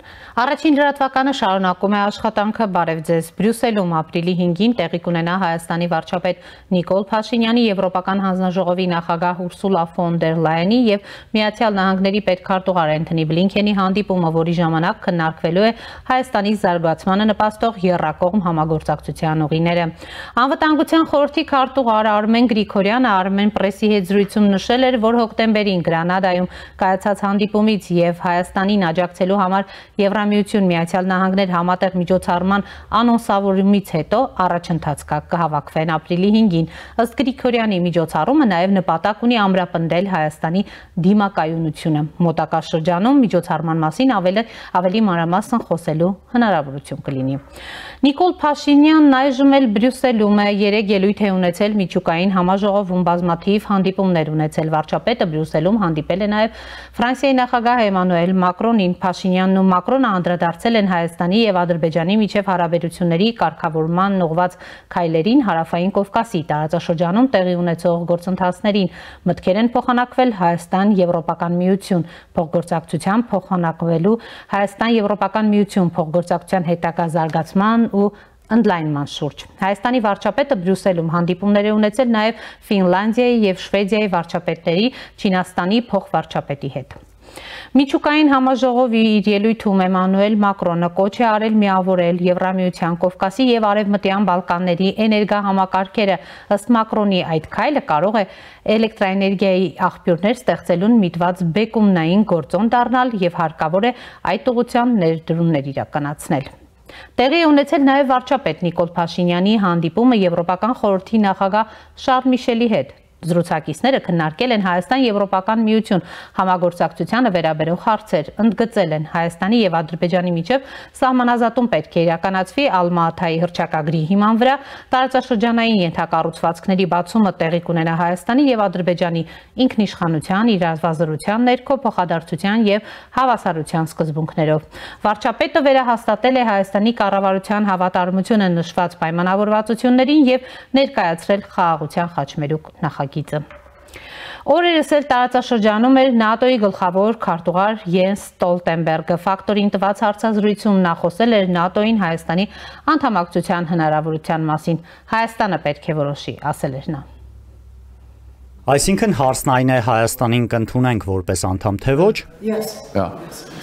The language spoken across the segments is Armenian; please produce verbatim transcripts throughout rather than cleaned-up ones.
Առաջին լրատվականը շարունակում է աշխատանքը բարև ձեզ Բրյուսելում ապրիլի հինգին տեղի կունենա Հայաստանի վարչապետ Նիկոլ Փաշինյանի, Եվրոպական հանձնաժողովի նախագահ Ուրսուլա ֆոն դեր Լայենի եւ Միացյալ Նահանգների պետքարտուղար Էնթոնի Բլինքենի հանդիպումը, որի ժամանակ քննարկվելու է Հայաստանի զարգացմանը նպաստող եռակողմ համագործակցության ուղիները։ Անվտանգության խորհրդի քարտուղար Արմեն Գրիգորյանը Armen Press-ի հետ զրույցում նշել էր, որ հոկտեմբերին Գրանադայում կայացած հանդիպումից եւ Հայաստանին աջակցելու համար Եվրամիություն Միացյալ Նահանգներ համատեղ միջոցառման անոնսավորումից հետո առաջընթաց կհավաքվեն ապրիլի հինգին։ Ըստ Գրիգորյանի, միջոցառումը նաև նպատակ ունի ամրապնդել Հայաստանի դիմակայունությունը։ Մոտակա շրջանում միջոցառման մասին ավելի ավելի մանրամասն խոսելու հնարավորություն կլինի։ Նիկոլ Փաշինյանն այժմ էլ Բրյուսելում է, երեք ելույթ է ունեցել միջուկային համաժողովում, բազմաթիվ հանդիպումներ ունեցել։ Վարչապետը Բրյուսելում հանդիպել է նաև Ֆրանսիայի նախագահ Էմանուել Մակրոնին։ Փաշինյանն ու Մակրոնը անդրադարձել են Հայաստանի եւ Ադրբեջանի միջև հարաբերությունների կարգավորման ուղղված քայլերին Հարավային Կովկասի տարածաշրջանում տեղի ունեցող գործընթացներին։ Մտքեր են փոխանակվել Հայաստան Եվրոպական միություն փոխգործակցության փոխանակվելու Հայաստան Եվրոպական միություն փոխգործակցության հետագա զարգացման ու ընդլայնման շուրջ։ Հայաստանի վարչապետը Բրյուսելում հանդիպումներ է ունեցել նաև Ֆինլանդիայի եւ Շվեդիայի վարչապետների, Չինաստանի փոխվարչապետի հետ։ Միջուկային համաժողովի իր ելույթում Էմանուել Մակրոնը կոչ է արել միավորել Եվրամիության, Կովկասի եւ Արևմտյան Բալկանների էներգահամակարգերը։ Ըստ Մակրոնի, այդ քայլը կարող է էլեկտրաէներգիայի աղբյուրներ ստեղծելուն միտված բեկումնային գործոն դառնալ եւ հարկավոր է այդ ուղղությամբ ներդրումներ իրականացնել։ Տեղի է ունեցել նաև վարչապետ Նիկոլ Փաշինյանի հանդիպումը Եվրոպական խորհրդի նախագահ Շարլ Միշելի հետ։ Զրուցակիցները քննարկել են Հայաստան-Եվրոպական միություն համագործակցությանը վերաբերող հարցեր, ընդգծել են Հայաստանի եւ Ադրբեջանի միջև սահմանազատում պետք է իրականացվի Ալմա-Աթայի հռչակագրի հիման վրա, տարածաշրջանային ենթակառուցվածքների բացումը տեղի կունենա Հայաստանի եւ Ադրբեջանի ինքնիշխանության, իրավազրության ներքո փոխադարձության եւ հավասարության սկզբունքներով։ Վարչապետը վերահաստատել է Հայաստանի կառավարության հավատարմությունը նշված պայմանավորվածություններին եւ ներկայացրել խաղաղության խաչմերուկ նախագիծ։ Օրերս էլ տարածաշրջանում էր ՆԱՏՕ-ի գլխավոր քարտուղար Յենս Ստոլտենբերգը։ Ֆակտորին տված հարցազրույցում նա խոսել էր ՆԱՏՕ-ին Հայաստանի անդամակցության հնարավորության մասին։ Հայաստանը պետք է որոշի, ասել էր նա։ Այսինքն հարցն այն է Հայաստանին կընդունենք որպես անդամ, թե ոչ։ Yes. Yeah.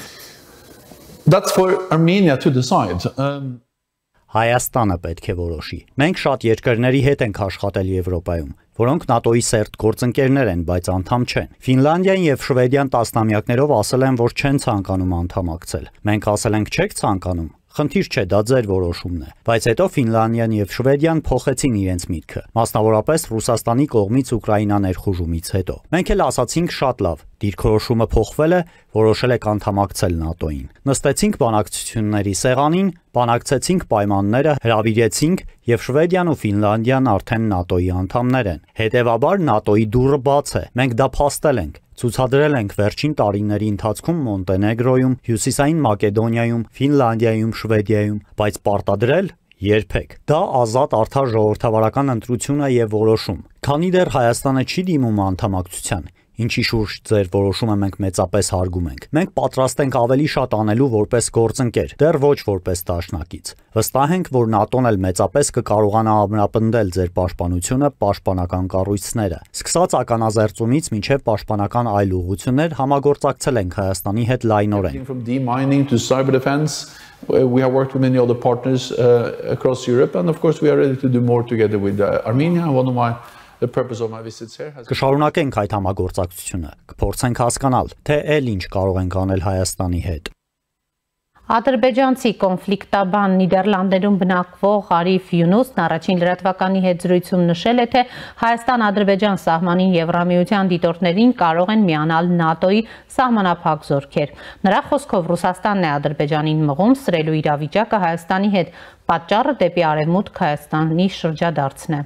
That's for Armenia to decide. Um... Հայաստանը պետք է որոշի։ Մենք շատ երկրների հետ ենք աշխատել Եվրոպայում, որոնք ՆԱՏՕ-ի սերտ գործընկերներ են, բայց անդամ չեն։ Ֆինլանդիան եւ Շվեդիան տասնամյակներով ասել են, որ չեն ցանկանում անդամակցել։ Մենք ասել ենք, չեք ցանկանում։ Խնդիր չէ, դա ձեր որոշումն է, բայց հետո Ֆինլանդիան եւ Շվեդիան փոխեցին իրենց միտքը, մասնավորապես Ռուսաստանի կողմից Ուկրաինա ներխուժումից հետո։ Մենք էլ ասացինք շատ լավ, դիրքորոշումը փոխվել է, որոշել եք անդամակցել ՆԱՏՕ-ին։ Նստեցինք բանակցությունների սեղանին, բանակցեցինք պայմանները, հրավիրեցինք եւ Շվեդիան ու Ֆինլանդիան արդեն ՆԱՏՕ-ի անդամներ են։ Հետևաբար ՆԱՏՕ-ի դուռը բաց է։ Մենք դա փաստել ենք։ Ցուցադրել ենք վերջին տարիների ընթացքում Մոնտենեգրոյում, Հյուսիսային Մակեդոնիայում, Ֆինլանդիայում, Շվեդիայում, բայց պարտադրել երբեք։ Դա ազատ արդար ժողովրդավարական ընտրություն է եւ որոշում։ Քանի դեռ Հայաստանը չի դիմում անդամակցության, ինչի շուրջ ձեր որոշումը մենք մեծապես հարգում ենք։ Մենք պատրաստ ենք ավելի շատ անելու որպես գործընկեր, դեռ ոչ որպես դաշնակից։ Վստահ ենք, որ ՆԱՏՕ-ն էլ մեծապես կկարողանա ամրապնդել ձեր պաշտպանությունը, պաշտպանական կառույցները։ Սկսած ականազերծումից մինչև պաշտպանական այլ ուղղություններ համագործակցել ենք Հայաստանի հետ լայնորեն։ From demining to cyber defense, we have worked with many other partners uh, across Europe, and of course we are ready to do more together with uh, Armenia. One of my The purpose of my visits here has Կշարունակենք այդ համագործակցությունը, կփորձենք հասկանալ, թե էլ ինչ կարող ենք անել Հայաստանի հետ։ Ադրբեջանցի կոնֆլիկտաբան Նիդերլանդերում բնակվող Արիֆ Յունուսն առաջին լրատվականի հետ զրույցում նշել է, թե Հայաստան-Ադրբեջան սահմանին Եվրամիության դիտորդներին կարող են միանալ ՆԱՏՕ-ի սահմանափակ զորքեր։ Նրա խոսքով Ռուսաստանն է Ադրբեջանին մղում սրելու իրավիճակը Հայաստանի հետ, պատճառը դեպի արևմուտք Հայաստանի շրջադարձն է։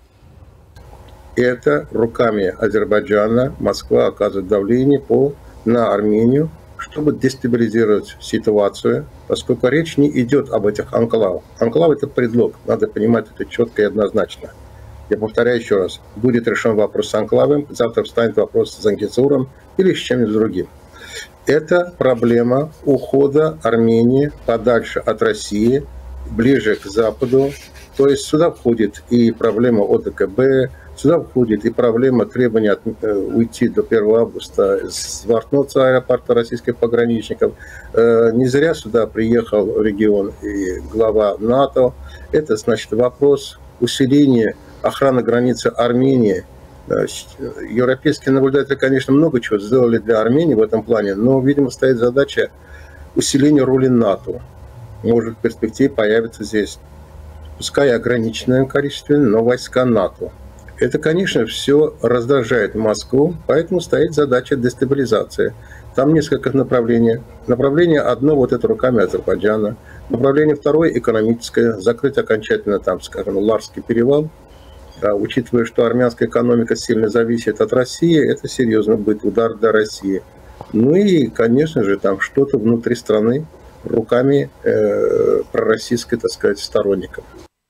Это руками Азербайджана Москва оказывает давление по, на Армению, чтобы дестабилизировать ситуацию, поскольку речь не идет об этих анклавах. Анклав – это предлог, надо понимать это четко и однозначно. Я повторяю еще раз, будет решен вопрос с анклавом, завтра встанет вопрос с Зангезуром или с чем-нибудь другим. Это проблема ухода Армении подальше от России, ближе к Западу. То есть сюда входит и проблема о дэ ка бэ, сюда входит и проблема требования от, э, уйти до первого августа с Вартноца аэропорта российских пограничников. Э, не зря сюда приехал в регион и глава НАТО. Это, значит, вопрос усиления охраны границы Армении. Европейские наблюдатели, конечно, много чего сделали для Армении в этом плане, но, видимо, стоит задача усиления роли НАТО. Может, в перспективе появится здесь, пускай ограниченное количество, но войска НАТО. Это, конечно, все раздражает Москву, поэтому стоит задача дестабилизации. Там несколько направлений. Направление одно, вот это руками Азербайджана. Направление второе, экономическое, закрыть окончательно, там, скажем, Ларский перевал. Да, учитывая, что армянская экономика сильно зависит от России, это серьезно будет удар для России. Ну и, конечно же, там что-то внутри страны руками э, пророссийской, так сказать, сторонников.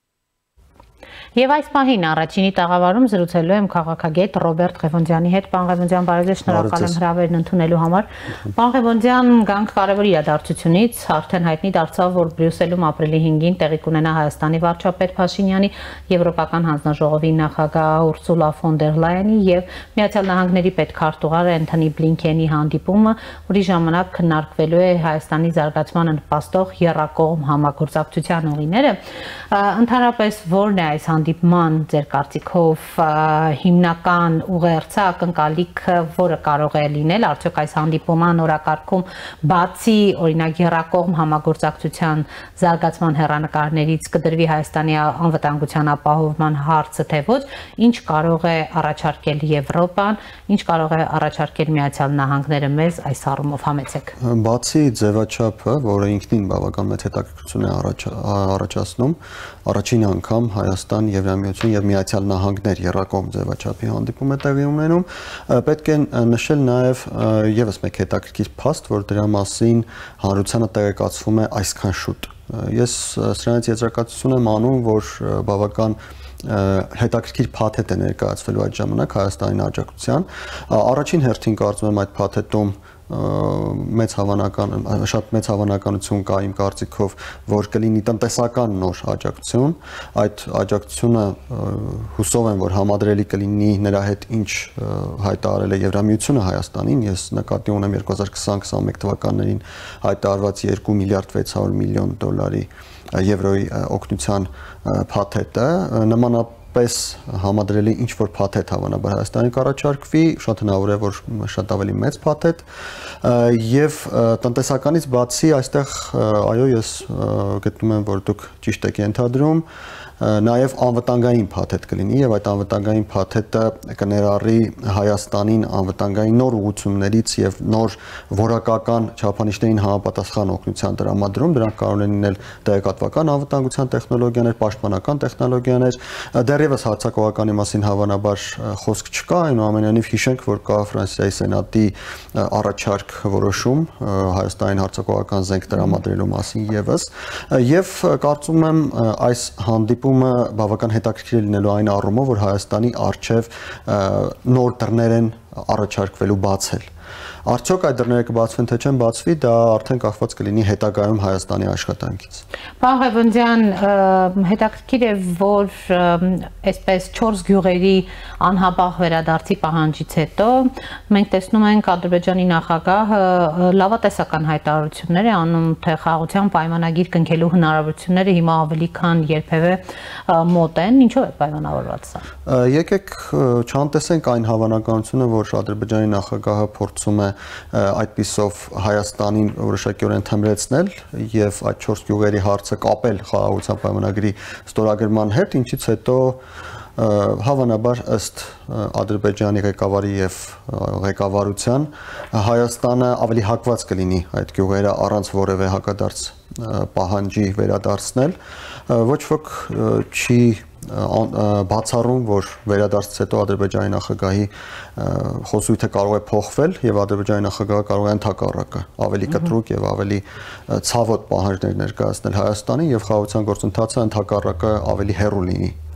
Եվ այս պահին առաջինի տաղավարում զրուցելու եմ քաղաքագետ Ռոբերտ Ղևոնդյանի հետ։ Պարոն Ղևոնդյան, բարև ձեզ, շնորհակալ եմ հրավերն ընդունելու համար։ Պարոն Ղևոնդյան, գանք կարևոր իրադարձությունից արդեն հայտնի դարձավ, որ Բրյուսելում ապրիլի հինգին տեղի կունենա Հայաստանի վարչապետ Փաշինյանի, Եվրոպական հանձնաժողովի նախագահ Ուրսուլա ֆոն դեր Լայենի եւ Միացյալ Նահանգների պետքարտուղար Էնթոնի Բլինքենի հանդիպումը, որի ժամանակ քննարկվելու է Հայաստանի զարգացմանը նպաստող եռակողմ համագործակցության ուղիները։ Ընդհանրապես ո՞րն է այս հանդիպման ձեր կարծիքով հիմնական ուղերձը, ակնկալիքը, որը կարող է լինել, արդյոք այս հանդիպման օրակարգում բացի օրինակ եռակողմ համագործակցության զարգացման հեռանկարներից կդրվի Հայաստանի անվտանգության ապահովման հարցը, թե ոչ, ինչ կարող է առաջարկել Եվրոպան, ինչ կարող է առաջարկել Միացյալ Նահանգները մեզ այս առումով, համեցեք։ Բացի ձևաչափը, որը ինքնին բավական մեծ հետաքրքրություն է առաջացնում, առաջին անգամ Հայաստան, Եվրամիություն եւ Միացյալ Նահանգներ եռակողմ ձևաչափի հանդիպում է տեղի ունենում, պետք է նշել նաեւ եւս մեկ հետաքրքիր փաստ, որ դրա մասին հանրությանը տեղեկացվում է այսքան շուտ։ Ես սրանից եզրակացություն եմ անում, որ բավական հետաքրքիր փաթեթ է ներկայացվելու այդ ժամանակ Հայաստանի աջակցության։ Առաջին հերթին կարծում եմ այդ փաթեթում մեծ հավանական շատ մեծ հավանականություն կա իմ կարծիքով, որ կլինի տնտեսական նոր աջակցություն, այդ աջակցությունը հուսով եմ, որ համադրելի կլինի նրա հետ ինչ հայտարարել է Եվրամիությունը Հայաստանին, ես նկատի ունեմ երկու հազար քսան քսանմեկ թվականներին հայտարարված երկու միլիարդ վեց հարյուր միլիոն դոլարի եվրոյի օգնության փաթեթը, նմանապես պես համադրելի ինչ որ փաթեթ հավանաբար Հայաստանի կառաջարկվի, շատ հնարավոր է, որ շատ ավելի մեծ փաթեթ եւ տնտեսականից բացի այստեղ այո ես գտնում եմ, որ դուք ճիշտ եք ենթադրում, նաև անվտանգային փաթեթ կլինի եւ այդ անվտանգային փաթեթը կներառի Հայաստանին անվտանգային նոր ուղղություններից եւ նոր որակական չափանիշներին համապատասխան օգնության տրամադրում, դրանք կարող են լինել տեղեկատվական անվտանգության տեխնոլոգիաներ, պաշտպանական տեխնոլոգիաներ, դեռևս հարձակողականի մասին հավանաբար խոսք չկա, այնուամենայնիվ հիշենք, որ կա Ֆրանսիայի սենատի առաջարկ որոշում Հայաստանին հարձակողական զենք տրամադրելու մասին եւս եւ կարծում եմ այս հանդիպումը բավական հետաքրքիր է լինելու այն առումով, որ Հայաստանի արչև նոր դռներ են առաջարկվելու բացել։ Արդյոք այդ դռները կբացվեն թե չեն բացվի, դա արդեն կախված կլինի հետագայում Հայաստանի աշխատանքից։ Պարոն Ղևոնդյան, հետաքրքիր է, որ այսպես չորս գյուղերի անհապաղ վերադարձի պահանջից հետո մենք տեսնում ենք Ադրբեջանի նախագահը լավատեսական հայտարարություններ է անում, թե խաղաղության պայմանագիր կնքելու հնարավորությունները հիմա ավելի քան երբևէ մոտ են, ինչով է պայմանավորված սա։ Եկեք չանտեսենք այն հավանականությունը, որ Ադրբեջանի նախագահը փորձում է այդպիսով Հայաստանին որոշակիորեն թմրեցնել եւ այդ չորս գյուղերի հարցը կապել խաղաղության պայմանագրի ստորագրման հետ, ինչից հետո հավանաբար ըստ Ադրբեջանի ղեկավարի եւ ղեկավարության Հայաստանը ավելի հակված կլինի այդ գյուղերը առանց որևէ հակադարձ պահանջի վերադարձնել, ոչ ոք չի բացառում, որ վերադարձից հետո Ադրբեջանի նախագահի խոսույթը կարող է փոխվել եւ Ադրբեջանի նախագահը կարող է ընդհակառակը ավելի կտրուկ եւ ավելի ցավոտ պահանջներ ներկայացնել Հայաստանին եւ խաղաղության գործընթացը ընդհակառակը ավելի հեռու լինի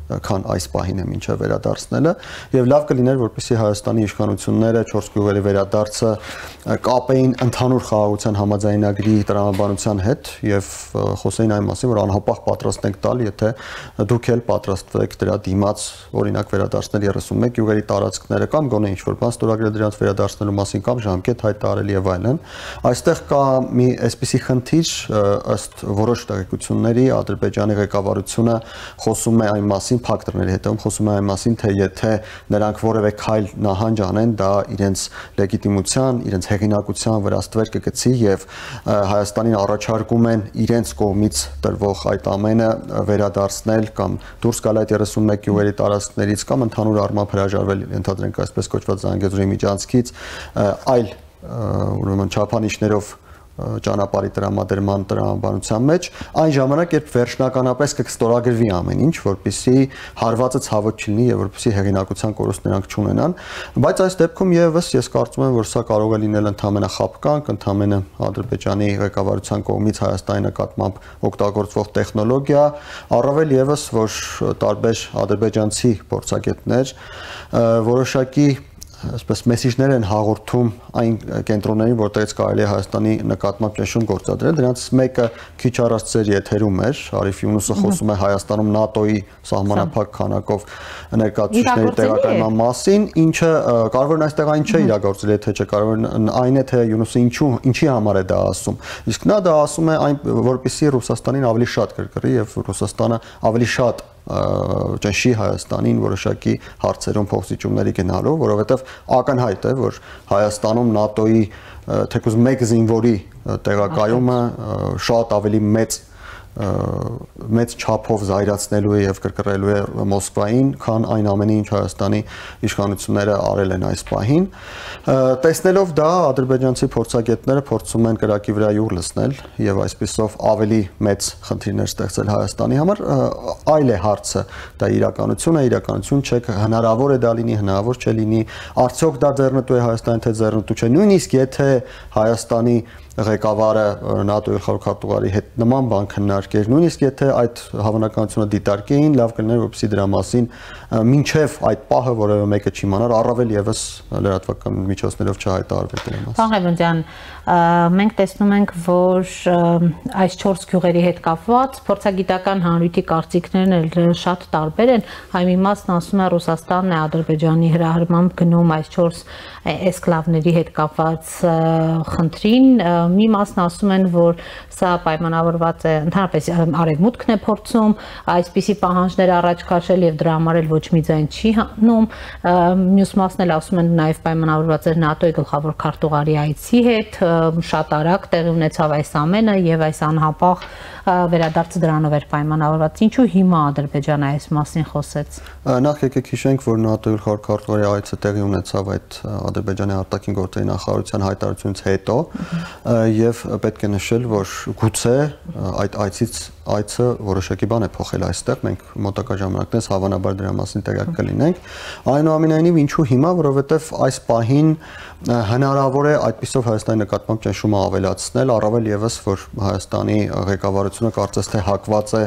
քան այս պահին է մինչև վերադարձնելը եւ լավ կլիներ որպեսզի Հայաստանի իշխանությունները չորս գյուղերի վերադարձը կապեին ընդհանուր խաղաղության համաձայնագրի տրամաբանության հետ եւ խոսեին այն մասին որ անհապաղ պատրաստ ենք տալ եթե դուք էլ պատրաստվեք դրա դիմաց օրինակ վերադարձնել երեսունմեկ գյուղերի տարածքները կամ գոնե ինչ որ բան ստորագրել դրանց վերադարձնելու մասին կամ ժամկետ հայտարարել եւ այլն այստեղ կա մի այսպիսի խնդիր ըստ որոշ տեղեկությունների Ադրբեջանի ղեկավարությունը խոսում է այն մասին փակ դռների հետևում խոսում է այն մասին թե եթե նրանք որևէ քայլ նահանջ անեն դա իրենց լեգիտիմության, իրենց հեղինակության վրա ստվեր կգցի եւ Հայաստանին առաջարկում են իրենց կողմից տրվող այդ ամենը վերադարձնել կամ դուրս գալ այդ երեսունմեկ գյուղերի տարածքներից կամ ընդհանուր առմամբ հրաժարվել ընդհանրենք այսպես կոչված Զանգեզուրի միջանցքից այլ ուրեմն չափանիշներով ճանապարհի տրամադրման տրամաբանության մեջ այն ժամանակ երբ վերջնականապես կստորագրվի ամեն ինչ որպեսզի հարվածը ցավոտ չլինի եւ որպեսզի հեղինակության կորուստ նրանք չունենան բայց այս դեպքում եւս ես կարծում եմ որ սա կարող է լինել ընդհանրապես խապկանք ընդհանրապես Ադրբեջանի ղեկավարության կողմից Հայաստանի նկատմամբ օգտագործվող տեխնոլոգիա առավել եւս որ տարբեր ադրբեջանցի փորձագետներ որոշակի այսպես մեսիջներ են հաղորդում այն կենտրոններին, որտեղից կարելի է Հայաստանի նկատմամբ ճնշում գործադրել։ Դրանից մեկը քիչ առաջ ծեր եթերում էր, Արիֆ Յունուսը խոսում է Հայաստանում ՆԱՏՕ-ի սահմանափակ քանակով ներկայացուցիչների տեղակայման մասին, ինչը կարող է այստեղ այն չէ իրագործել, եթե չէ, կարող է այն է թե Յունուսը ինչու ինչի համար է դա ասում։ Իսկ նա դա ասում է այն, որպեսզի Ռուսաստանին ավելի շատ կրկրի եւ Ռուսաստանը ավելի շատ ճնշի Հայաստանին որոշակի հարցերում փոխզիջումների գնալով, որովհետև ակնհայտ է, որ Հայաստանում ՆԱՏՕ-ի թեկուզ մեկ զինվորի տեղակայումը շատ ավելի մեծ մեծ չափով զայրացնելու է եւ կրկրելու է Մոսկվային, քան այն ամենը, ինչ Հայաստանի իշխանությունները արել են այս պահին։ Տեսնելով դա, ադրբեջանցի փորձագետները փորձում են կրակի վրա յուղ լցնել եւ այսպիսով ավելի մեծ խնդիրներ ստեղծել Հայաստանի համար, այլ է հարցը, դա իրականություն է, իրականություն չէ, հնարավոր է դա լինի, հնարավոր չէ լինի, արդյոք դա ձեռնտու է Հայաստանի, թե ձեռնտու չէ, նույնիսկ եթե Հայաստանի ղեկավարը ՆԱՏՕ-ի խորհրդատուարի հետ նման բան քննարկեր, նույնիսկ եթե այդ հավանականությունը դիտարկեին, լավ կլիներ, որպեսզի դրա մասին մինչև այդ պահը որևէ մեկը չիմանար, առավել եւս լրատվական միջոցներով չհայտարարվեր դրա մասին։ Պարոն Ղևոնդյան, մենք տեսնում ենք, որ այս չորս գյուղերի հետ կապված փորձագիտական հանրույթի կարծիքներն էլ շատ տարբեր են։ Հայ մի մասն ասում է Ռուսաստանն է Ադրբեջանի հրահրմամբ գնում այս չորս էսկլավների հետ կապված խնդրին, մի մասն ասում են, որ սա պայմանավորված է, ընդհանրապես արևմուտքն է փորձում այսպիսի պահանջներ առաջ քաշել եւ դրա համար էլ ոչ մի ձայն չի հանում, մյուս մասն էլ ասում են նաեւ պայմանավորված է ՆԱՏՕ-ի գլխավոր քարտուղարի այցի հետ, շատ արագ տեղի ունեցավ այս ամենը եւ այս անհապաղ վերադարձը դրանով էր պայմանավորված։ Ինչու հիմա Ադրբեջանը այս մասին խոսեց։ Նախ եկեք հիշենք, որ ՆԱՏՕ-ի գլխավոր քարտուղարի այցը տեղի ունեցավ այդ Ադրբեջանի արտաքին գործերի նախարարության հայտարարությունից հետո եւ պետք է նշել, որ գուցե այդ այցից այցը որոշակի բան է փոխել այստեղ, մենք մոտակա ժամանակներս հավանաբար դրա մասին տեղյակ կլինենք։ Այնուամենայնիվ ինչու հիմա, որովհետեւ այս պահին հնարավոր է այդպիսով Հայաստանի նկատմամբ ճնշումը ավելացնել, առավել եւս որ Հայաստանի ղեկավարությունը կարծես թե հակված է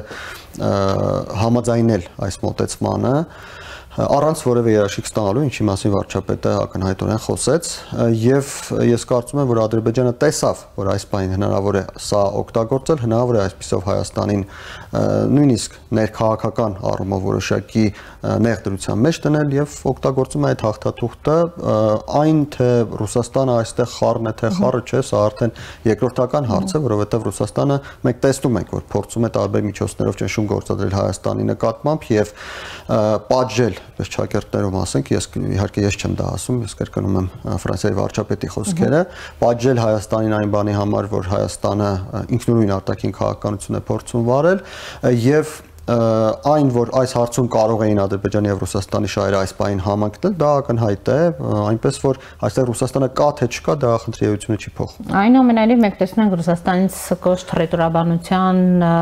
համաձայնել այս մոտեցմանը առանց որևէ երաշխիք ստանալու, ինչի մասին վարչապետը ակնհայտորեն խոսեց, եւ ես կարծում եմ, որ Ադրբեջանը տեսավ, որ այս բանին հնարավոր է սա օգտագործել, հնարավոր է այսպիսով Հայաստանին նույնիսկ ներքաղաքական առումով որոշակի նեղդրության մեջ դնել եւ օգտագործում է այդ հաղթաթուղթը, այն թե Ռուսաստանը այստեղ խառն է, թե խառը չէ, սա արդեն երկրորդական հարց է, որովհետեւ Ռուսաստանը մենք տեսնում ենք, որ փորձում է տարբեր միջոցներով ճնշում գործադրել Հայաստանի նկատմամբ եւ պատժել Պես ճակերտներում ասենք, ես իհարկե ես չեմ դա ասում, ես կրկնում եմ Ֆրանսիայի վարչապետի խոսքերը, պատժել Հայաստանին այն բանի համար, որ Հայաստանը ինքնուրույն արտաքին քաղաքականություն է փորձում վարել եւ այն, որ այս հարցում կարող էին Ադրբեջանի եւ Ռուսաստանի շահերը այս բանին համընկնել, դա ակնհայտ է, այնպես որ այստեղ Ռուսաստանը կա թե չկա, դա խնդրի էությունը չի փոխում։ Այնուամենայնիվ մենք տեսնում ենք Ռուսաստանից կոշտ ռետորաբանության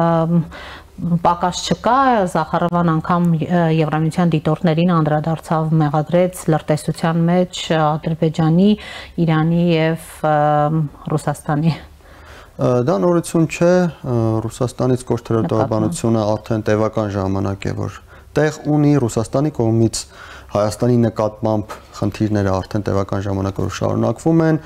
պակաս չկա, Զախարովան անգամ Եվրամիության դիտորդներին անդրադարձավ, մեղադրեց լրտեսության մեջ Ադրբեջանի, Իրանի եւ Ռուսաստանի։ Դա նորություն չէ, Ռուսաստանից կոշտ ռետորաբանությունը արդեն տևական ժամանակ է, որ տեղ ունի Ռուսաստանի կողմից Հայաստանի նկատմամբ խնդիրները արդեն տևական ժամանակով շարունակվում են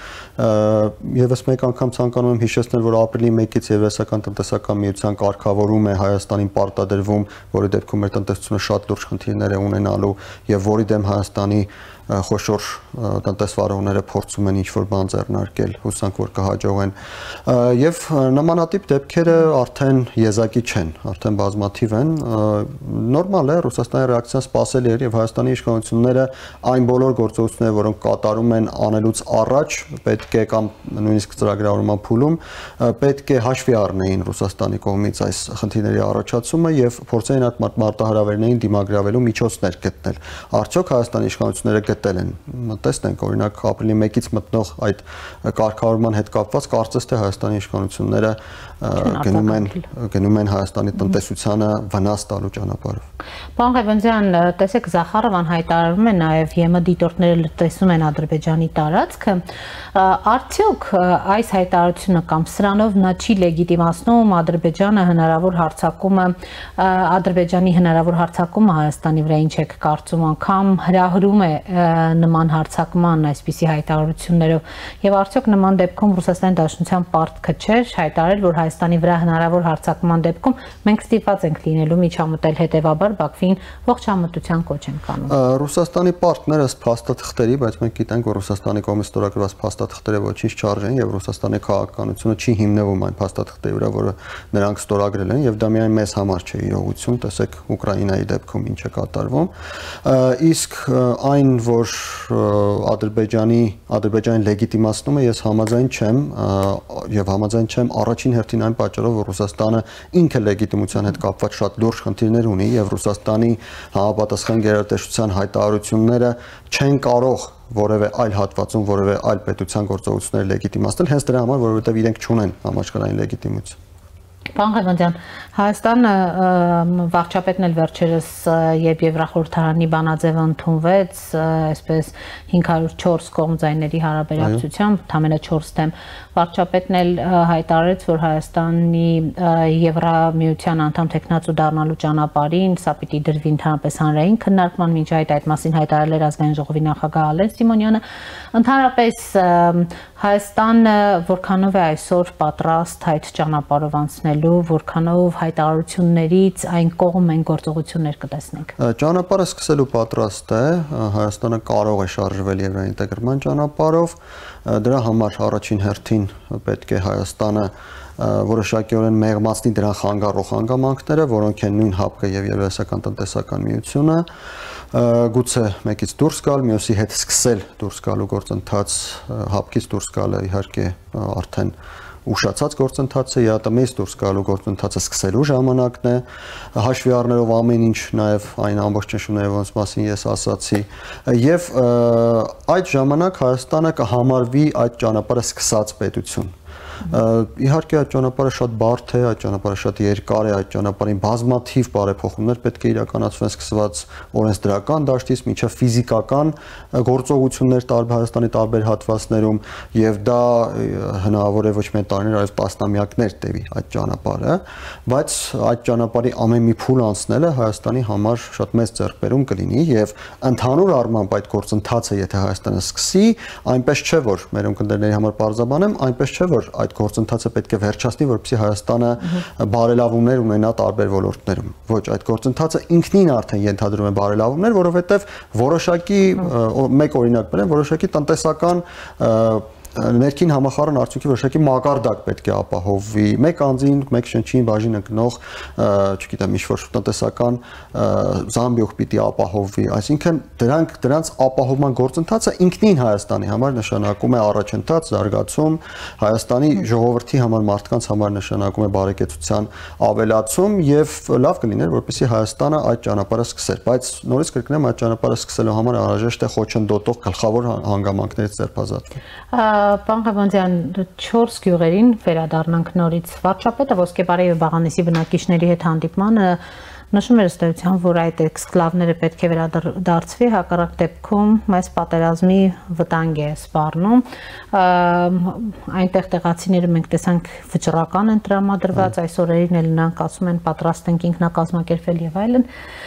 եւս մեկ անգամ ցանկանում եմ հիշեցնել, որ ապրիլի մեկից Եվրասիական տնտեսական միության կարգավորում է Հայաստանին պարտադրվում, որի դեպքում մեր տնտեսությունը շատ լուրջ խնդիրներ է ունենալու եւ որի դեմ Հայաստանի խոշոր տնտեսվարողները փորձում են ինչ-որ բան ձեռնարկել, հուսանք որ կհաջողեն եւ նմանատիպ դեպքերը արդեն եզակի չեն, արդեն բազմաթիվ են, նորմալ է Ռուսաստանի ռեակցիան սպասելի էր եւ Հայաստանի իշխանությունները այն բոլոր գործողությունները, որոնք կատարում են անելուց առաջ, պետք է կամ նույնիսկ ծրագրավորման փուլում պետք է հաշվի առնեին Ռուսաստանի կողմից այս խնդիրների առաջացումը եւ փորձեին այդ մարտահրավերներին դիմագրավելու միջոցներ գտնել։ Արդյոք Հայաստանի իշխանությունները գտել են։ Տեսնենք, օրինակ ապրիլի մեկից մտնող այդ կարգավորման հետ կապված կարծես թե Հայաստանի իշխանությունները գնում են գնում են Հայաստանի տնտեսությանը վնաս տալու ճանապարհով։ Պարոն Ղևոնդյան, տեսեք Զախարովան հայտարարում է նաև ԵՄ դիտորդները լրտեսում են Ադրբեջանի տարածքը, արդյոք այս հայտարարությունը կամ սրանով նա չի լեգիտիմացնում Ադրբեջանը հնարավոր հարձակումը, Ադրբեջանի հնարավոր հարձակումը Հայաստանի վրա, ինչ եք կարծում, անգամ հրահրում է նման հարձակման այսպիսի հայտարարություններով եւ արդյոք նման դեպքում Ռուսաստանի Դաշնության պարտքը չէր հայտարարել, որ Հայաստանի վրա հնարավոր հարձակման դեպքում մենք ստիպված ենք լինելու միջամտել, հետեւաբար Բաքվին ողջամտության կոչ են կանում։ Ռուսաստանի պարտները ըստ փաստաթղթերի, բայց մենք գիտենք, որ Ռուսաստանի կողմից ստորագրված փաստաթղթերը ոչինչ չարժեն եւ Ռուսաստանի քաղաքականությունը չի հիմնվում այն փաստաթղթերի վրա, որը նրանք ստորագրել են եւ դա միայն մեզ համար չէ իրողություն, տեսեք Ուկրաինայի դեպքում ինչ է կատարվում։ Իսկ այն, որ Ադրբեջանի Ադրբեջանի լեգիտիմացնումը ես համաձայն չեմ եւ համաձայն չեմ առաջին հերթին այն պատճառով, որ Ռուսաստանը ինքը լեգիտիմության հետ կապված շատ լուրջ խնդիրներ ունի եւ Ռուսաստանի համապատասխան գերատեսչության հայտարարությունները չեն կարող որևէ այլ հատվածում որևէ այլ պետության գործողություններ լեգիտիմացնել, հենց դրա համար, որովհետեւ իրենք չունեն համաշխարհային լեգիտիմություն։ Պարոն Ղևոնդյան, Հայաստանը վարչապետն էլ վերջերս երբ Եվրախորհրդարանի բանաձևը ընդունվեց, այսպես հինգ հարյուր չորս կողմձայների հարաբերակցությամբ, ընդամենը չորս թեմ, վարչապետն էլ հայտարարեց, որ Հայաստանի Եվրամիության անդամ թեկնածու դառնալու ճանապարհին սա պիտի դրվի ընդհանրապես հանրային քննարկման, մինչ այդ այդ մասին հայտարարել էր Ազգային ժողովի նախագահ Ալեն Սիմոնյանը։ Ընդհանրապես Հայաստանը որքանով է այսօր պատրաստ այդ ճանապարհով անցնելու, որքանով հայտարարություններից այն կողմ են գործողություններ կտեսնենք։ Ճանապարհը սկսելու պատրաստ է, Հայաստանը կարող է շարժվել եվրոինտեգրման ճանապարհով, դրա համար առաջին հերթին պետք է Հայաստանը որոշակիորեն մեղմացնի դրան խանգարող հանգամանքները, որոնք են նույն ՀԱՊԿ-ը եւ Եվրասիական տնտեսական միությունը, գուցե մեկից դուրս գալ, մյուսի հետ սկսել դուրս գալու գործընթաց, ՀԱՊԿ-ից դուրս գալը իհարկե արդեն ուշացած գործընթաց է, ԵԱՏՄ-ից դուրս գալու գործընթացը սկսելու ժամանակն է, հաշվի առնելով ամեն ինչ, նաև այն ամբողջ ճնշումները, որոնց մասին ես ասացի, եւ այդ ժամանակ Հայաստանը կհամարվի այդ ճանապարհը սկսած պետություն։ Իհարկե այդ ճանապարհը շատ բարդ է, այդ ճանապարհը շատ երկար է, այդ ճանապարհին բազմաթիվ բարեփոխումներ պետք է իրականացվեն սկսված օրենսդրական դաշտից մինչև ֆիզիկական գործողություններ տարբեր Հայաստանի տարբեր հատվածներում եւ դա հնարավոր է ոչ միայն տարիներ, այլ տասնամյակներ տևի այդ ճանապարհը, բայց այդ ճանապարհի ամեն մի փուլ անցնելը Հայաստանի համար շատ մեծ ձեռքբերում կլինի եւ ընդհանուր առմամբ այդ գործընթացը եթե Հայաստանը սկսի, այնպես չէ որ մեր ընկերների համար բարձաբանեմ, այնպես չէ որ այդ գործընթացը պետք է վերջացնի, որպեսզի Հայաստանը բարելավումներ ունենա տարբեր ոլորտներում։ Ոչ, այդ գործընթացը ինքնին արդեն ենթադրում է բարելավումներ, որովհետև որոշակի մեկ օրինակ բերեմ, որոշակի տնտեսական ներքին համախառն արդյունքի որոշակի մակարդակ պետք է ապահովվի մեկ անձին, մեկ շնչին բաժին ընկնող, չգիտեմ, ինչ-որ տնտեսական զամբյուղ պիտի ապահովվի, այսինքն դրանք դրանց ապահովման գործընթացը ինքնին Հայաստանի համար նշանակում է առաջընթաց, զարգացում, Հայաստանի ժողովրդի համար, մարդկանց համար նշանակում է բարեկեցության ավելացում եւ լավ կլիներ, որպեսզի Հայաստանը այդ ճանապարհը սկսեր, բայց նորից կրկնեմ, այդ ճանապարհը սկսելու համար անհրաժեշտ է խոչընդոտող գլխավոր հանգամանքներից ձերբազատվել։ Պարոն Ղևոնդյան, չորս գյուղերին վերադառնանք նորից վարչապետը Ոսկե բարի Բաղանեսի բնակիչների հետ հանդիպմանը նշում էր ըստ էության, որ այդ էքսկլավները պետք է վերադարձվի, հակառակ դեպքում մեծ պատերազմի վտանգ է սպառնում։ Այնտեղ տեղացիները մենք տեսանք վճռական են տրամադրված, այս օրերին էլ նրանք ասում են պատրաստ ենք ինքնակազմակերպվել եւ այլն։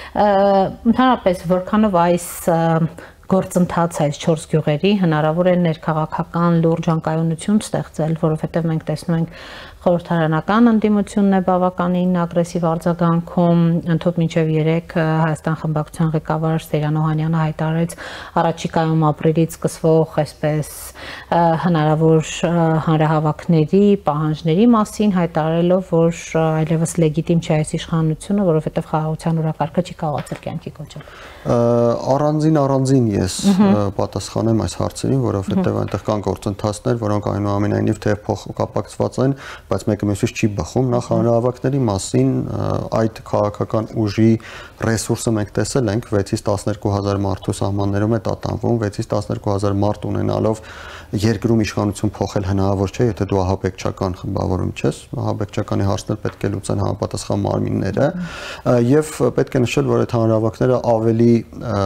Ընդհանրապես որքանով այս գործընթաց այս չորս գյուղերի հնարավոր է ներքաղաքական լուրջ անկայունություն ստեղծել, որովհետև մենք տեսնում ենք խորհրդարանական ընդդիմությունն է բավականին ագրեսիվ արձագանքում, ընդհանուր մինչև երեք Հայաստան խմբակցության ղեկավար Սերյան Օհանյանը հայտարարեց առաջիկայում ապրիլից սկսվող այսպես հնարավոր հանրահավաքների պահանջների մասին, հայտարարելով, որ այլևս լեգիտիմ չէ այս իշխանությունը, որովհետև խաղաղության օրակարգը չի կարողացել կյանքի կոչել։ Առանձին առանձին ես պատասխանեմ այս հարցերին, որովհետև այնտեղ կան գործընթացներ, որոնք այնուամենայնիվ թեև փոխկապակցված են, բայց մեկը մյուսից չի բխում։ Նախ հանրահավաքների մասին այդ քաղաքական ուժի ռեսուրսը մենք տեսել ենք վեցից տասներկու հազար մարդու սահմաններում է տատանվում, վեցից տասներկու հազար մարդ ունենալով երկրում իշխանություն փոխել հնարավոր չէ, եթե դու ահաբեկչական խմբավորում չես, ահաբեկչականի հարցներ պետք է լուծեն համապատասխան մարմինները, եւ պետք է նշել, որ այդ հանրահավաքները ավելի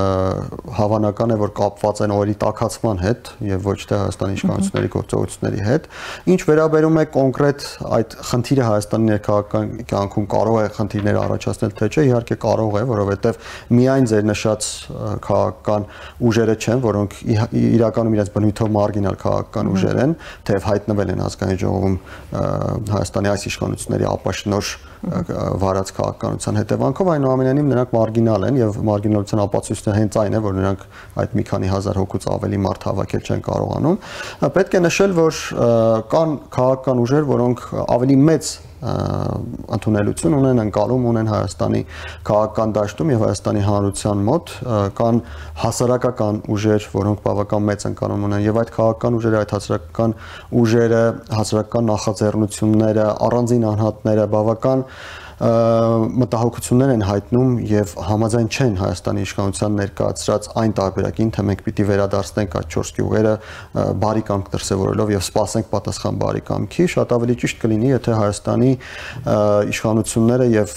հավանական է, որ կապված են օրերի տաքացման հետ եւ ոչ թե Հայաստանի իշխանությունների գործողությունների հետ։ Ինչ վերաբերում է կոնկրետ այդ խնդիրը Հայաստանի ներքաղաքական կյանքում կարող է խնդիրներ առաջացնել, թե չէ, իհարկե կարող է, որովհետեւ միայն ձեր նշած քաղաքական ուժերը չեն, որոնք իրականում իրենց բնույթով մարգինալ քաղաքական ուժեր են, թեև հայտնվել են ազգային ժողովում Հայաստանի այս իշխանությունների ապաշնոր վարած քաղաքականության հետևանքով, այնուամենայնիվ նրանք մարգինալ են եւ մարգինալության ապացույցը հենց այն է, որ նրանք այդ մի քանի հազար հոգուց ավելի մարդ հավաքել չեն կարողանում։ Պետք է նշել, որ կան քաղաքական ուժեր, որոնք ավելի մեծ ընդունելություն ունեն, ընկալում ունեն Հայաստանի քաղաքական դաշտում եւ Հայաստանի հանրության մոտ, կան հասարակական ուժեր, որոնք բավական մեծ ընկալում ունեն եւ այդ քաղաքական ուժերը, այդ հասարակական ուժերը, հասարակական նախաձեռնությունները, առանձին անհատները բավական մտահոգություններ են հայտնում եւ համաձայն չեն Հայաստանի իշխանության ներկայացրած այն տարբերակին, թե մենք պիտի վերադարձնենք այդ չորս գյուղերը բարի կամք դրսևորելով եւ սպասենք պատասխան բարի կամքի, շատ ավելի ճիշտ կլինի, եթե Հայաստանի իշխանությունները եւ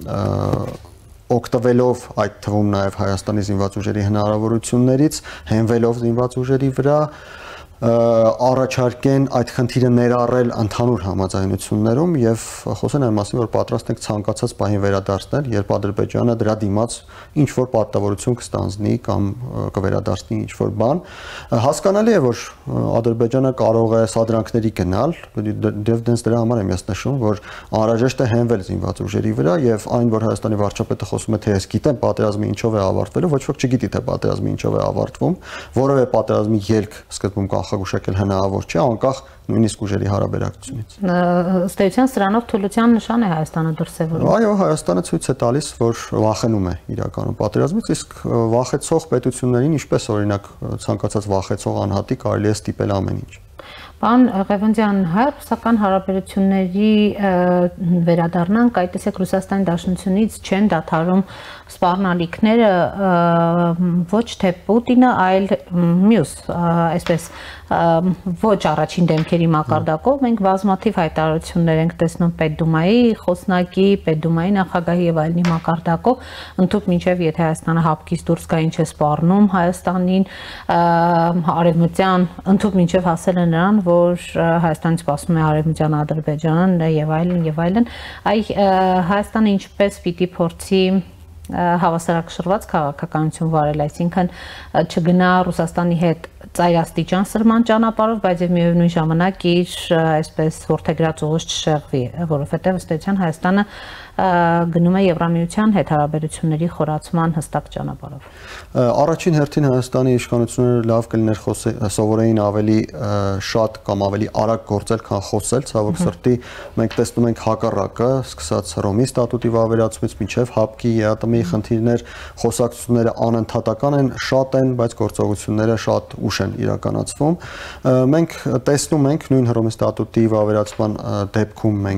օգտվելով այդ թվում նաեւ Հայաստանի զինված ուժերի հնարավորություններից, հենվելով զինված ուժերի վրա առաջարկեն այդ խնդիրը ներառել ընդհանուր համաձայնություններում եւ խոսեն այն մասին, որ պատրաստ ենք ցանկացած պահին վերադարձնել, երբ Ադրբեջանը դրա դիմաց ինչ որ պարտավորություն կստանձնի կամ կվերադարձնի ինչ որ բան։ Հասկանալի է, որ Ադրբեջանը կարող է սադրանքների գնալ, դեռ դենց դրա համար եմ ես նշում, որ անհրաժեշտ է հենվել զինված ուժերի վրա եւ այն, որ Հայաստանի վարչապետը խոսում է, թե ես գիտեմ պատերազմը ինչով է ավարտվելու, ոչ ոք չգիտի, թե պատերազմը ինչով է ավարտվում, որովե պատերազմի ելք սկզբում կանխագուշակել հնարավոր չէ, անկախ նույնիսկ ուժերի հարաբերակցությունից։ Ըստ էության սրանով թուլության նշան է Հայաստանը դրսևորում։ Այո, Հայաստանը ցույց է տալիս, որ վախենում է իրականում պատերազմից, իսկ վախեցող պետություններին, ինչպես օրինակ ցանկացած վախեցող անհատի կարելի է ստիպել ամեն ինչ։ Պարոն Ղևոնդյան, հայ-ռուսական հարաբերությունների վերադառնանք, այդ տեսակ Ռուսաստանի Դաշնությունից չեն դադարում սպառնալիքները ոչ թե Պուտինը, այլ մյուս, այսպես ոչ առաջին դեմքերի մակարդակով, մենք բազմաթիվ հայտարարություններ ենք տեսնում Պետդումայի խոսնակի, Պետդումայի նախագահի եւ այլնի մակարդակով, ընդհանուր մինչեւ եթե Հայաստանը հապկից դուրս գա, ինչ է սպառնում Հայաստանին, արևմտյան, ընդհանուր մինչեւ հասել է նրան, որ Հայաստանից սպասում է արևմտյան Ադրբեջան եւ այլն եւ այլն, այ Հայաստանը ինչպես պիտի փորձի հավասարակշռված քաղաքականություն վարել, այսինքն չգնա Ռուսաստանի հետ ծայրաստիճան սրման ճանապարհով, բայց եւ միևնույն ժամանակ իր այսպես ворթեգրած ուղուց չշեղվի, որովհետեւ ըստ էության Հայաստանը գնում է Եվրամիության հետ հարաբերությունների խորացման հստակ ճանապարհով։ Առաջին հերթին Հայաստանի իշխանությունները լավ կլիներ սովորեին ավելի շատ կամ ավելի արագ գործել, քան խոսել, ցավոք սրտի մենք տեսնում ենք հակառակը, սկսած Հռոմի ստատուտի վավերացումից մինչև հապկի ԵԱՏՄ-ի խնդիրներ, խոսակցությունները անընդհատական են, շատ են, բայց գործողությունները շատ ուշ են իրականացվում։ Մենք տեսնում ենք նույն Հռոմի ստատուտի վավերացման դեպքում մենք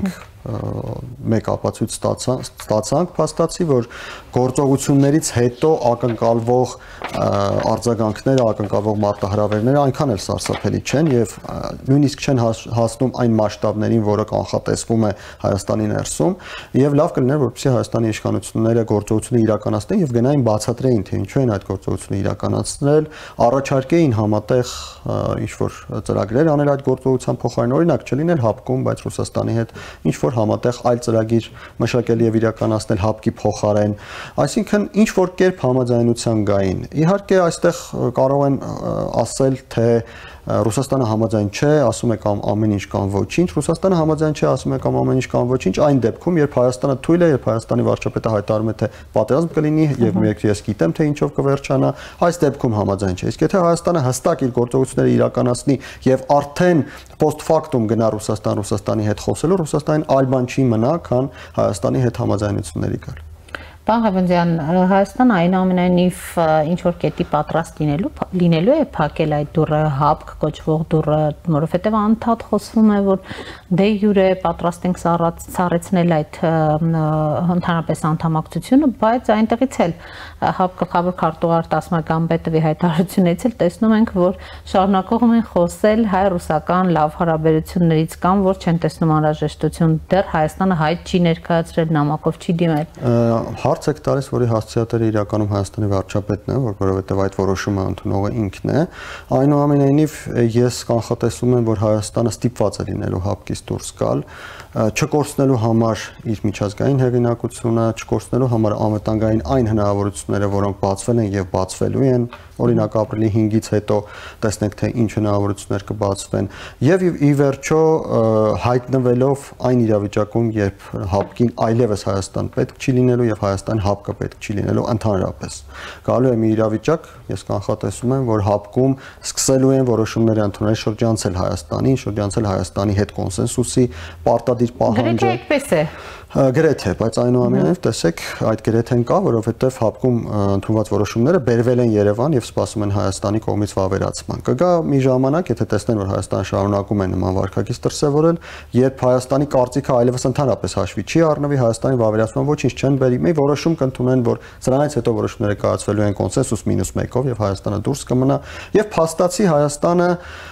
մեկ ապացույց ստացանք փաստացի, որ գործողություններից հետո ակնկալվող արձագանքները, ակնկալվող մարտահրավերները այնքան էլ սարսափելի չեն եւ նույնիսկ չեն հասնում այն մասշտաբներին, որը կանխատեսվում է Հայաստանի ներսում, եւ լավ կլիներ, որպեսզի Հայաստանի իշխանությունները գործողությունը իրականացնեն եւ գնային բացատրեին, թե ինչու են այդ գործողությունը իրականացնել, առաջարկեին համատեղ ինչ որ ծրագրեր անել այդ գործողության փոխարեն, օրինակ չլինել հապկում, բայց Ռուսաստանի հետ ինչ որ համատեղ այլ ծրագիր մշակել եւ իրականացնել հապկի փոխարեն, այսինքն ինչ որ կերպ համաձայնության գային։ Իհարկե այստեղ կարող են ասել, թե Ռուսաստանը համաձայն չէ, ասում է կամ ամեն ինչ կամ ոչինչ, Ռուսաստանը համաձայն չէ, ասում է կամ ամեն ինչ կամ ոչինչ, այն դեպքում, երբ Հայաստանը թույլ է, երբ Հայաստանի վարչապետը հայտարարում է, թե պատերազմ կլինի եւ ես գիտեմ, թե ինչով կվերջանա, այս դեպքում համաձայն չէ։ Իսկ եթե Հայաստանը հստակ իր գործողությունները իրականացնի եւ արդեն post factum գնա Ռուսաստան Ռուսաստանի հետ խոսելու, Ռուսաստանին այլ բան չի մնա, քան Հայաստանի հետ համաձայնությունների գալ։ Պարոն Ղևոնդյան, Հայաստանը այնուամենայնիվ ինչ որ կետի պատրաստ լինելու լինելու է փակել այդ դուռը, հապկ կոչվող դուռը, որովհետև անդադ խոսվում է, որ դե յուրե պատրաստ ենք սառեցնել այդ ընդհանրապես անդամակցությունը, բայց այնտեղից էլ հապկ գլխավոր քարտուղար Տասմա Գամբետովի հայտարարությունից էլ տեսնում ենք, որ շարունակում են խոսել հայ-ռուսական լավ հարաբերություններից կամ որ չեն տեսնում անհրաժեշտություն, դեռ Հայաստանը հայտ չի ներկայացրել, նամակով չի դիմել։ Հարց եք տալիս, որի հասցեատերը իրականում Հայաստանի վարչապետն է, որովհետև այդ որոշումը ընդունողը ինքն է։ Այնուամենայնիվ ես կանխատեսում եմ, որ Հայաստանը ստիպված է լինելու հապկից դուրս գալ, չկորցնելու համար իր միջազգային հեղինակությունը, չկորցնելու համար անվտանգային այն հնարավորությունները, որոնք բացվել են եւ բացվելու են, օրինակ ապրիլի հինգից հետո տեսնենք, թե ինչ հնարավորություններ կբացվեն, եւ ի վերջո հայտնվելով այն իրավիճակում, երբ հապկին այլևս Հայաստան պետք չի լինելու եւ Հայաստան հապկը պետք չի լինելու ընդհանրապես։ Գալու է մի իրավիճակ, ես կանխատեսում եմ, որ հապկում սկսելու են որոշումներ ընդունել շրջանցել Հայաստանին, շրջանցել Հայաստանի հետ կոնսենսուսի պարտադիր պահանջը։ Գրեթե այդպես է։ Գրեթե, բայց այնուամենայնիվ տեսեք, այդ գրեթեն կա, որովհետև հապկում ընդունված որոշումները բերվել են Երևան եւ սպասում են Հայաստանի կողմից վավերացման։ Կգա մի ժամանակ, եթե տեսնեն, որ Հայաստանը շարունակում է նման վարկագիծ դրսևորել, երբ Հայաստանի կարծիքը այլևս ընդհանրապես հաշվի չի առնվի, Հայաստանի վավերացման ոչինչ չեն բերի, մի որոշում կընդունեն, որ սրանից հետո որոշումները կայացվելու են կոնսենսուս մինուս մեկով եւ Հայաստանը դուրս կմնա եւ փաստացի Հայաստանը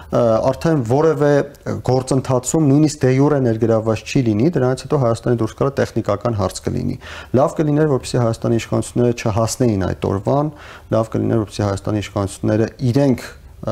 արդեն որևէ գործընթացում նույնիսկ դե յուրե ներգրավված չի լինի, դրանից հետո Հայաստանի դուրս գալը տեխնիկական հարց կլինի։ Լավ կլիներ, որպեսզի Հայաստանի իշխանությունները չհասնեին այդ օրվան, լավ կլիներ, որպեսզի Հայաստանի իշխանությունները իրենք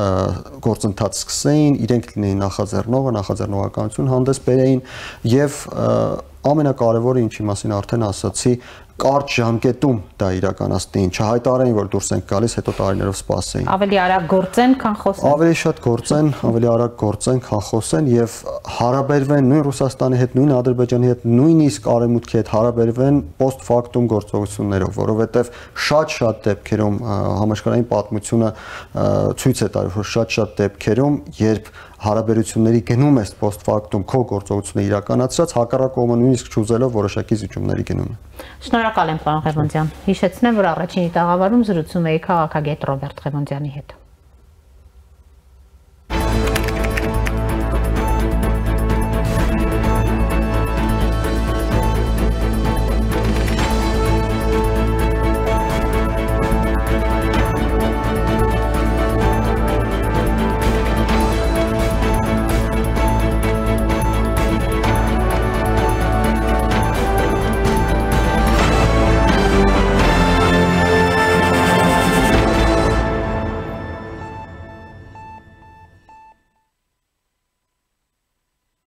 գործընթաց սկսեին, իրենք լինեին նախաձեռնողը, նախաձեռնողականություն հանդես բերեին եւ ամենակարևորը, ինչի մասին արդեն ասացի, կարճ ժամկետում դա իրականացնեին, չհայտարարեին, որ դուրս ենք գալիս, հետո տարիներով սպասեին։ Ավելի արագ գործեն, քան խոսեն։ Ավելի շատ գործեն, ավելի արագ գործեն, քան խոսեն եւ հարաբերվեն նույն Ռուսաստանի հետ, նույն Ադրբեջանի հետ, նույնիսկ Արևմուտքի հետ հարաբերվեն post factum գործողություններով, որովհետեւ շատ-շատ դեպքերում համաշխարհային պատմությունը ցույց է տալիս, որ շատ-շատ դեպքերում, երբ հարաբերությունների գնում է post factum քո գործողությունը իրականացրած, հակառակ կողմը նույնիսկ չուզելով որոշակի զիջումների գնում է։ Շնորհակալ եմ, պարոն Ղևոնդյան։ Հիշեցնեմ, որ առաջինի տաղավարում զրուցում էի քաղաքագետ Ռոբերտ Ղևոնդյանի հետ։